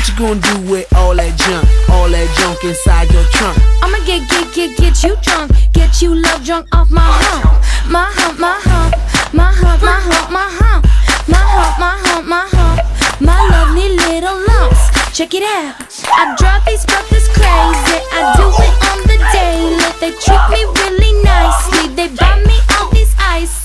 What you gonna do with all that junk inside your trunk? I'ma get you drunk, get you love drunk off my hump, my hump, my hump, my hump, my hump, my hump, my hump, my hump, my hump, my lovely little lumps. Check it out. I drive these brothers crazy. I do it on the daily. They treat me really nicely. They buy me all these ice.